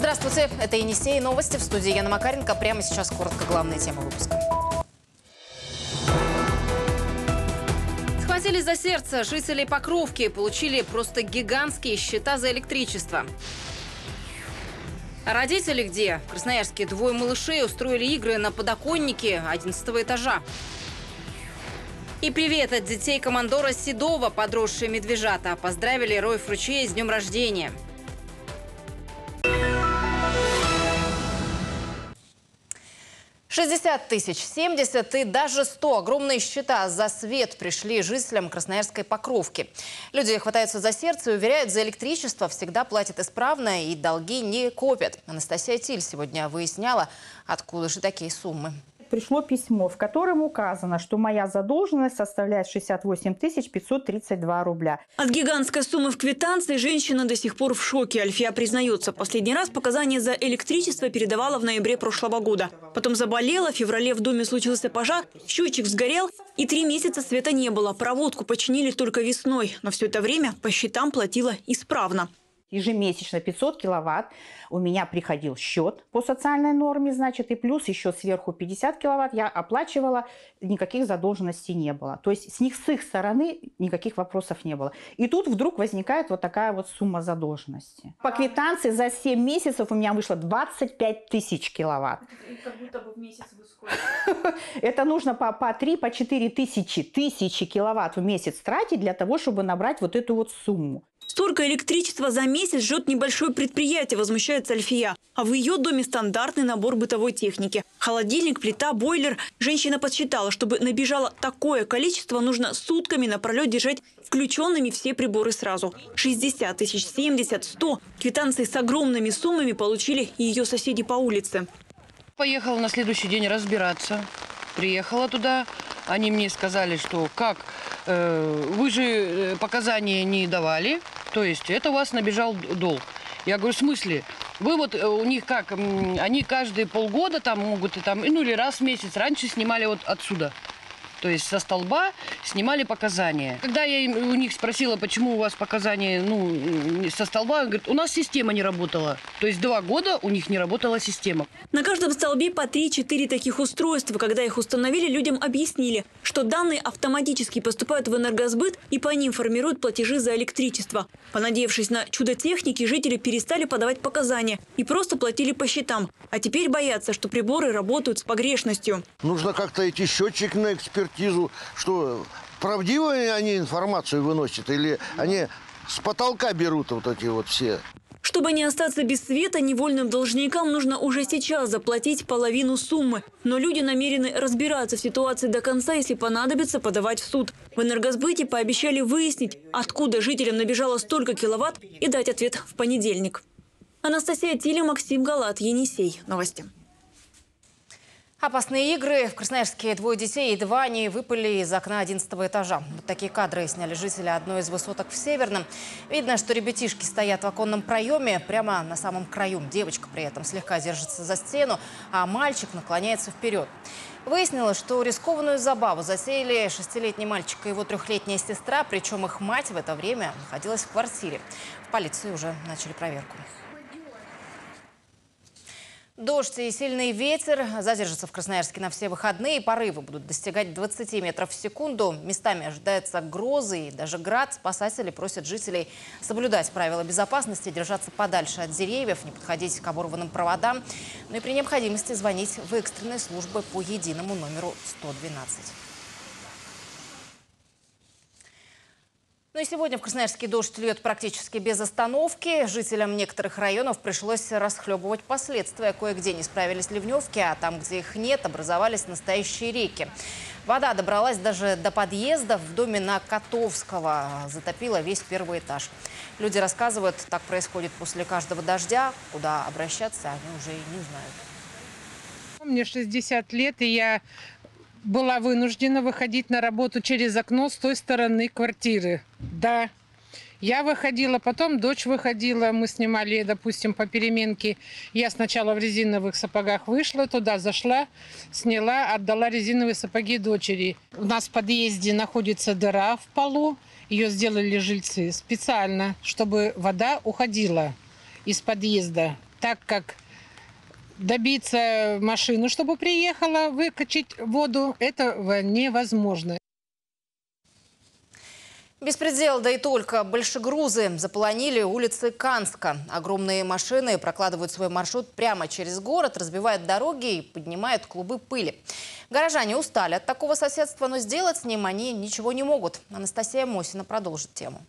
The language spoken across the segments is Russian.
Здравствуйте, это Енисей. Новости в студии Яна Макаренко. Прямо сейчас коротко главные темы выпуска. Схватили за сердце жителей Покровки, получили просто гигантские счета за электричество. Родители где? В Красноярске двое малышей устроили игры на подоконнике 11-го этажа. И привет от детей командора Седова, подросшие медвежата. Поздравили Роев Ручей с днем рождения. $60 тысяч, 70 и даже 100. Огромные счета за свет пришли жителям Красноярской Покровки. Люди хватаются за сердце и уверяют, за электричество всегда платят исправно и долги не копят. Анастасия Тиль сегодня выясняла, откуда же такие суммы. Пришло письмо, в котором указано, что моя задолженность составляет 68 532 рубля. От гигантской суммы в квитанции женщина до сих пор в шоке. Альфия признается, последний раз показания за электричество передавала в ноябре прошлого года. Потом заболела, в феврале в доме случился пожар, счетчик сгорел, и 3 месяца света не было. Проводку починили только весной, но все это время по счетам платила исправно. Ежемесячно 500 киловатт у меня приходил счет по социальной норме, значит, и плюс еще сверху 50 киловатт я оплачивала, никаких задолженностей не было. То есть с их стороны никаких вопросов не было. И тут вдруг возникает вот такая вот сумма задолженности. По квитанции за 7 месяцев у меня вышло 25 тысяч киловатт. И как будто бы в месяц вы сколько? Это нужно по 3, по 4 тысячи киловатт в месяц тратить для того, чтобы набрать вот эту вот сумму. Столько электричества за месяц жжет небольшое предприятие, возмущается Альфия. А в ее доме стандартный набор бытовой техники. Холодильник, плита, бойлер. Женщина подсчитала, чтобы набежало такое количество, нужно сутками напролет держать включенными все приборы сразу. 60 тысяч, 70, 100. Квитанции с огромными суммами получили и ее соседи по улице. Поехала на следующий день разбираться. Приехала туда. Они мне сказали, что вы же показания не давали, то есть это у вас набежал долг. Я говорю, в смысле? Вы вот у них как, они каждые полгода там могут, или раз в месяц раньше снимали вот отсюда. То есть со столба снимали показания. Когда я у них спросила, почему у вас показания со столба, говорят, у нас система не работала. То есть 2 года у них не работала система. На каждом столбе по 3-4 таких устройства. Когда их установили, людям объяснили, что данные автоматически поступают в энергосбыт и по ним формируют платежи за электричество. Понадеявшись на чудо техники, жители перестали подавать показания и просто платили по счетам. А теперь боятся, что приборы работают с погрешностью. Нужно как-то идти счетчик на экспертизу, что правдивую они информацию выносят или они с потолка берут вот эти вот все. Чтобы не остаться без света, невольным должникам нужно уже сейчас заплатить половину суммы. Но люди намерены разбираться в ситуации до конца, если понадобится подавать в суд. В энергосбыте пообещали выяснить, откуда жителям набежало столько киловатт, и дать ответ в понедельник. Анастасия Тиля, Максим Галат, Енисей. Новости. Опасные игры. В Красноярске 2 детей едва не выпали из окна 11-го этажа. Вот такие кадры сняли жители одной из высоток в Северном. Видно, что ребятишки стоят в оконном проеме прямо на самом краю. Девочка при этом слегка держится за стену, а мальчик наклоняется вперед. Выяснилось, что рискованную забаву затеяли 6-летний мальчик и его 3-летняя сестра, причем их мать в это время находилась в квартире. В полиции уже начали проверку. Дождь и сильный ветер задержатся в Красноярске на все выходные. Порывы будут достигать 20 метров в секунду. Местами ожидаются грозы и даже град. Спасатели просят жителей соблюдать правила безопасности, держаться подальше от деревьев, не подходить к оборванным проводам. Ну и при необходимости звонить в экстренные службы по единому номеру 112. Ну и сегодня в Красноярске дождь льет практически без остановки. Жителям некоторых районов пришлось расхлебывать последствия. Кое-где не справились ливневки, а там, где их нет, образовались настоящие реки. Вода добралась даже до подъезда. В доме на Котовского затопила весь 1-й этаж. Люди рассказывают, так происходит после каждого дождя. Куда обращаться, они уже и не знают. Мне 60 лет, и я была вынуждена выходить на работу через окно с той стороны квартиры. Да, я выходила, потом дочь выходила. Мы снимали, допустим, по переменке. Я сначала в резиновых сапогах вышла, туда зашла, сняла, отдала резиновые сапоги дочери. У нас в подъезде находится дыра в полу. Ее сделали жильцы специально, чтобы вода уходила из подъезда. так как добиться машину, чтобы приехала, выкачать воду, этого невозможно. Беспредел, да и только. Большегрузы заполонили улицы Канска. Огромные машины прокладывают свой маршрут прямо через город, разбивают дороги и поднимают клубы пыли. Горожане устали от такого соседства, но сделать с ним они ничего не могут. Анастасия Мосина продолжит тему.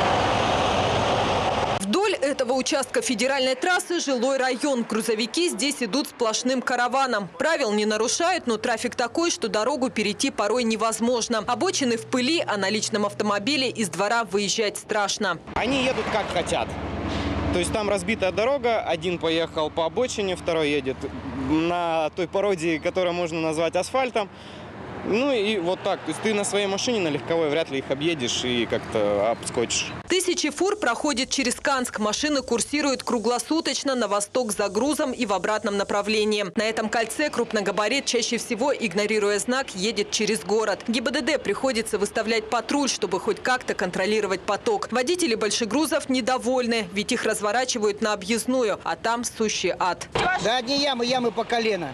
Вдоль этого участка федеральной трассы жилой район. Грузовики здесь идут сплошным караваном. Правил не нарушают, но трафик такой, что дорогу перейти порой невозможно. Обочины в пыли, а на личном автомобиле из двора выезжать страшно. Они едут как хотят. То есть там разбитая дорога, один поехал по обочине, второй едет на той породе, которую можно назвать асфальтом. Ну и вот так. То есть ты на своей машине, на легковой, вряд ли их объедешь и как-то обскочишь. Тысячи фур проходят через Канск. Машины курсируют круглосуточно на восток за грузом и в обратном направлении. На этом кольце крупногабарит, чаще всего, игнорируя знак, едет через город. ГИБДД приходится выставлять патруль, чтобы хоть как-то контролировать поток. Водители большегрузов недовольны, ведь их разворачивают на объездную, а там сущий ад. Да одни ямы по колено.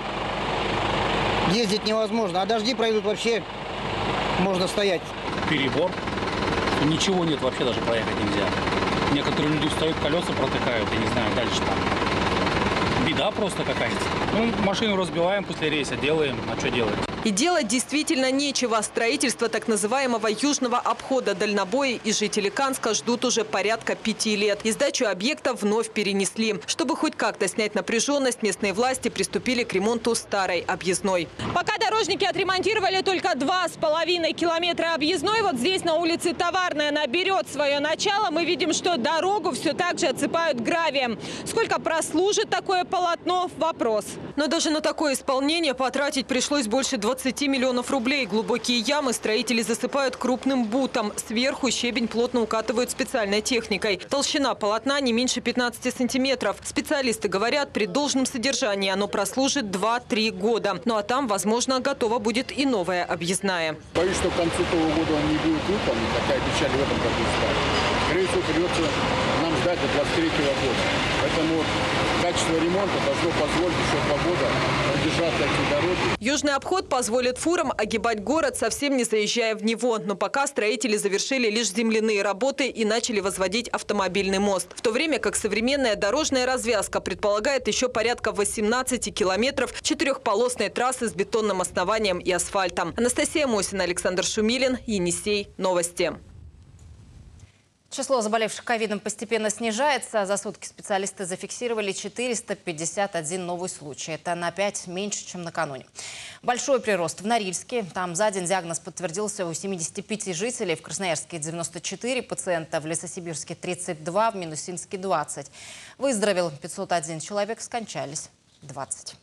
Ездить невозможно, а дожди пройдут, вообще можно стоять. Перебор. Ничего нет, вообще даже проехать нельзя. Некоторые люди встают, колеса протыкают, я не знаю, дальше там. Беда просто какая-то. Ну, машину разбиваем, после рейса делаем, а что делать? И делать действительно нечего. Строительство так называемого южного обхода дальнобоя и жители Канска ждут уже порядка 5 лет. И сдачу объекта вновь перенесли. Чтобы хоть как-то снять напряженность, местные власти приступили к ремонту старой объездной. Пока дорожники отремонтировали только 2,5 километра объездной, вот здесь на улице Товарная она берет свое начало. Мы видим, что дорогу все так же отсыпают гравием. Сколько прослужит такое полотно – вопрос. Но даже на такое исполнение потратить пришлось больше 20 миллионов рублей. Глубокие ямы строители засыпают крупным бутом. Сверху щебень плотно укатывают специальной техникой. Толщина полотна не меньше 15 сантиметров. Специалисты говорят, при должном содержании оно прослужит 2-3 года. Ну а там, возможно, готова будет и новая объездная. Боюсь, что к концу того года он не будет выполнен, хотя обещали в этом году стать. Скорее всего, придется нам ждать до 23 года. Поэтому качество ремонта должно позволить еще 2 года продержаться эти дороги. Южный обход позволит фурам огибать город, совсем не заезжая в него. Но пока строители завершили лишь земляные работы и начали возводить автомобильный мост. В то время как современная дорожная развязка предполагает еще порядка 18 километров четырехполосной трассы с бетонным основанием и асфальтом. Анастасия Мосина, Александр Шумилин, Енисей. Новости. Число заболевших ковидом постепенно снижается. За сутки специалисты зафиксировали 451 новый случай. Это на 5 меньше, чем накануне. Большой прирост в Норильске. Там за день диагноз подтвердился у 75 жителей. В Красноярске 94 пациента, в Лесосибирске 32, в Минусинске 20. Выздоровел 501 человек, скончались 20.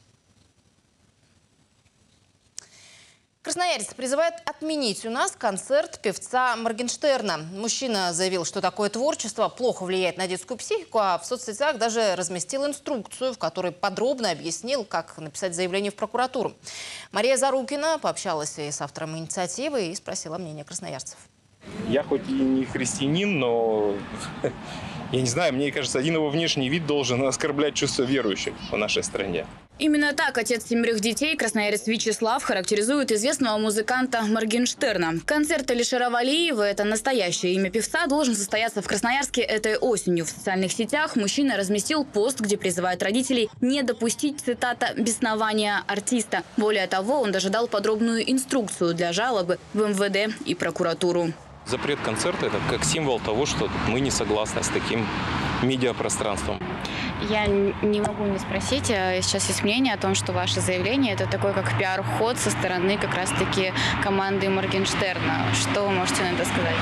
Красноярец призывает отменить у нас концерт певца Моргенштерна. Мужчина заявил, что такое творчество плохо влияет на детскую психику, а в соцсетях даже разместил инструкцию, в которой подробно объяснил, как написать заявление в прокуратуру. Мария Зарукина пообщалась и с автором инициативы и спросила мнение красноярцев. Я хоть и не христианин, но я не знаю, мне кажется, один его внешний вид должен оскорблять чувства верующих в нашей стране. Именно так отец 7 детей, красноярец Вячеслав, характеризует известного музыканта Моргенштерна. Концерт Алишера Валиева, это настоящее имя певца, должен состояться в Красноярске этой осенью. В социальных сетях мужчина разместил пост, где призывает родителей не допустить, цитата, «беснования артиста». Более того, он даже дал подробную инструкцию для жалобы в МВД и прокуратуру. Запрет концерта – это как символ того, что мы не согласны с таким медиапространством. Я не могу не спросить, сейчас есть мнение о том, что ваше заявление – это такой как пиар-ход со стороны как раз-таки команды Моргенштерна. Что вы можете на это сказать?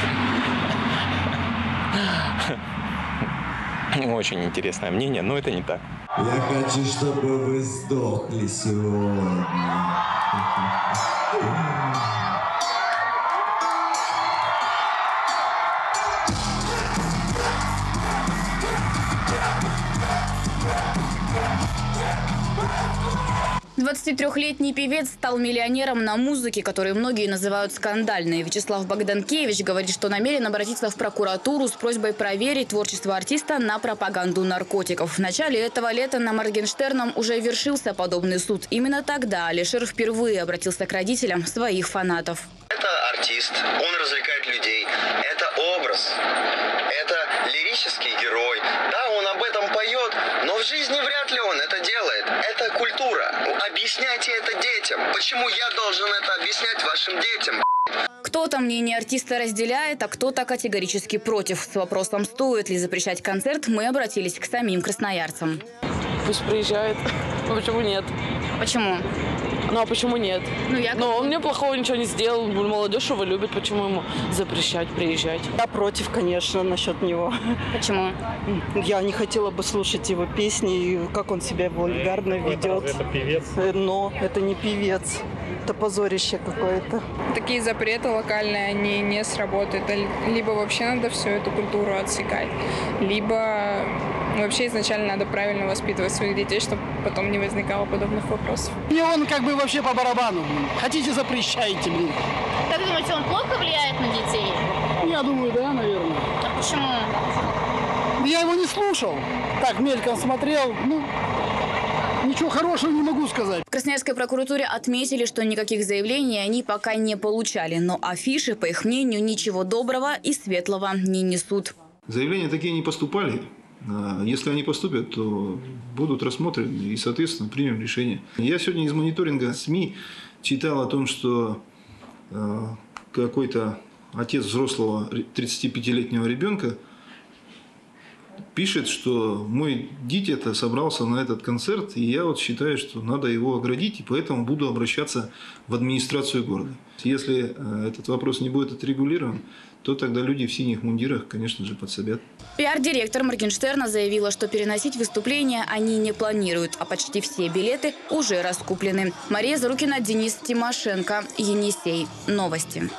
Очень интересное мнение, но это не так. Я хочу, чтобы вы сдохли сегодня. 23-летний певец стал миллионером на музыке, которую многие называют скандальной. Вячеслав Богданкевич говорит, что намерен обратиться в прокуратуру с просьбой проверить творчество артиста на пропаганду наркотиков. В начале этого лета на Моргенштерном уже вершился подобный суд. Именно тогда Алишер впервые обратился к родителям своих фанатов. Это артист, он развлекает людей, это образ, это лирический герой. Да, он об этом поет, но в жизни вряд ли он это делает. Это культура. Объясняйте это детям. Почему я должен это объяснять вашим детям? Кто-то мнение артиста разделяет, а кто-то категорически против. С вопросом, стоит ли запрещать концерт, мы обратились к самим красноярцам. Пусть приезжает. Почему нет? Почему? Ну а почему нет? Но он мне плохого ничего не сделал. Молодежь его любит. Почему ему запрещать приезжать? Я против, конечно, насчет него. Почему? Я не хотела бы слушать его песни, и как он себя вульгарно ведет. Это певец? Но это не певец. Это позорище какое-то. Такие запреты локальные, они не сработают. Либо вообще надо всю эту культуру отсекать, либо вообще изначально надо правильно воспитывать своих детей, чтобы потом не возникало подобных вопросов. Мне он как бы вообще по барабану. Хотите, запрещайте, блин. Как думаете, он плохо влияет на детей? Я думаю, да, наверное. А почему? Я его не слушал. Так, мельком смотрел. Ничего хорошего не могу сказать. В Красноярской прокуратуре отметили, что никаких заявлений они пока не получали. Но афиши, по их мнению, ничего доброго и светлого не несут. Заявления такие не поступали. Если они поступят, то будут рассмотрены и, соответственно, примем решение. Я сегодня из мониторинга СМИ читал о том, что какой-то отец взрослого 35-летнего ребенка пишет, что мой дитя собрался на этот концерт, и я вот считаю, что надо его оградить, и поэтому буду обращаться в администрацию города. Если этот вопрос не будет отрегулирован, то тогда люди в синих мундирах, конечно же, подсобят. Пиар-директор Моргенштерна заявила, что переносить выступления они не планируют, а почти все билеты уже раскуплены. Мария Зарукина, Денис Тимошенко, Енисей. Новости.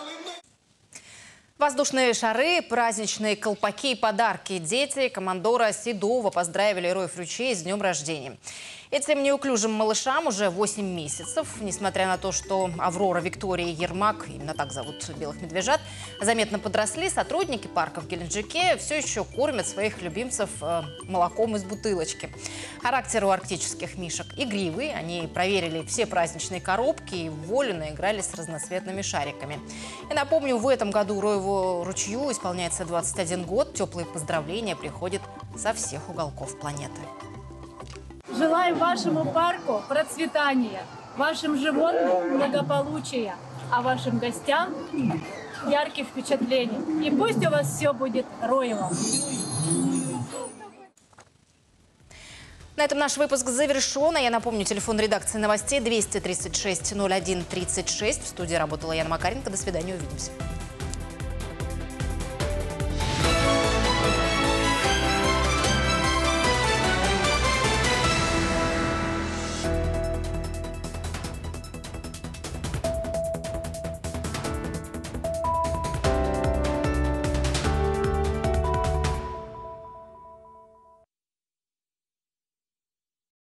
Воздушные шары, праздничные колпаки и подарки. Дети командора Седова поздравили Роев Ручей с днем рождения. Этим неуклюжим малышам уже 8 месяцев. Несмотря на то, что Аврора, Виктория и Ермак, именно так зовут белых медвежат, заметно подросли, сотрудники парка в Геленджике все еще кормят своих любимцев молоком из бутылочки. Характер у арктических мишек игривый. Они проверили все праздничные коробки и в волю наиграли с разноцветными шариками. И напомню, в этом году Роеву ручью исполняется 21 год. Теплые поздравления приходят со всех уголков планеты. Желаю вашему парку процветания, вашим животным благополучия, а вашим гостям ярких впечатлений. И пусть у вас все будет роево. На этом наш выпуск завершен. Я напомню, телефон редакции новостей 236 01 36. В студии работала Яна Макаренко. До свидания, увидимся.